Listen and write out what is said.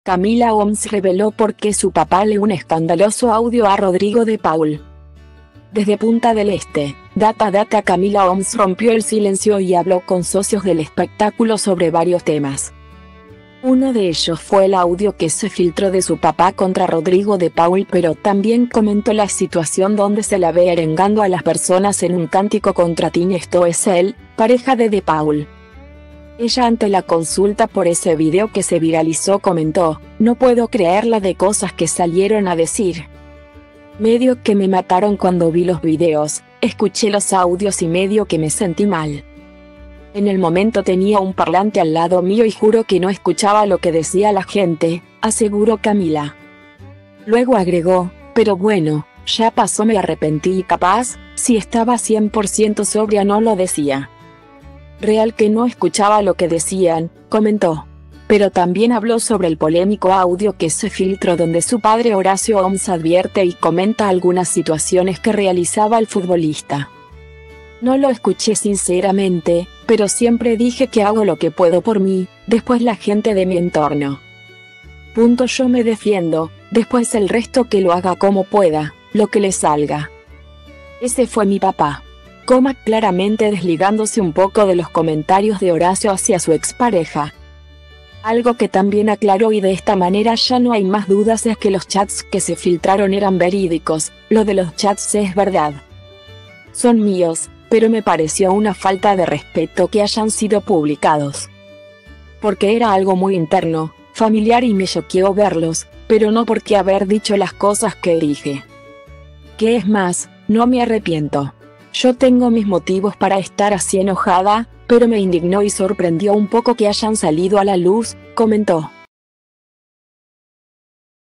Camila Oms reveló por qué su papá lee un escandaloso audio a Rodrigo de Paul. Desde Punta del Este, Camila Oms rompió el silencio y habló con socios del espectáculo sobre varios temas. Uno de ellos fue el audio que se filtró de su papá contra Rodrigo de Paul, pero también comentó la situación donde se la ve arengando a las personas en un cántico contra Tiesto Stoessel, pareja de Paul. Ella, ante la consulta por ese video que se viralizó, comentó: "No puedo creer la de cosas que salieron a decir. Medio que me mataron cuando vi los videos, escuché los audios y medio que me sentí mal. En el momento tenía un parlante al lado mío y juro que no escuchaba lo que decía la gente", aseguró Camila. Luego agregó: "Pero bueno, ya pasó, me arrepentí y capaz, si estaba 100% sobria no lo decía. Real que no escuchaba lo que decían", comentó. Pero también habló sobre el polémico audio que se filtró donde su padre Horacio Oms advierte y comenta algunas situaciones que realizaba el futbolista. "No lo escuché sinceramente, pero siempre dije que hago lo que puedo por mí, después la gente de mi entorno. Yo me defiendo, después el resto que lo haga como pueda, lo que le salga. Ese fue mi papá", claramente desligándose un poco de los comentarios de Horacio hacia su expareja. Algo que también aclaró, y de esta manera ya no hay más dudas, es que los chats que se filtraron eran verídicos. "Lo de los chats es verdad. Son míos, pero me pareció una falta de respeto que hayan sido publicados. Porque era algo muy interno, familiar y me choqueó verlos, pero no porque haber dicho las cosas que dije. Que es más, no me arrepiento. Yo tengo mis motivos para estar así enojada, pero me indignó y sorprendió un poco que hayan salido a la luz", comentó.